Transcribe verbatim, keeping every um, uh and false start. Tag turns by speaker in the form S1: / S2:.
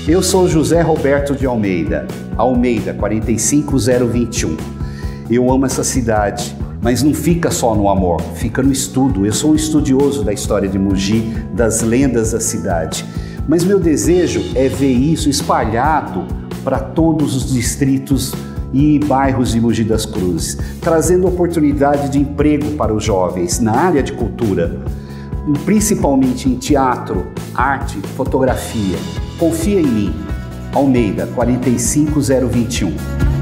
S1: Eu sou José Roberto de Almeida, Almeida quatro cinco zero dois um. Eu amo essa cidade, mas não fica só no amor, fica no estudo. Eu sou um estudioso da história de Mogi, das lendas da cidade. Mas meu desejo é ver isso espalhado para todos os distritos e bairros de Mogi das Cruzes, trazendo oportunidade de emprego para os jovens na área de cultura, principalmente em teatro, arte, fotografia. Confia em mim. Almeida quatro cinco zero dois um.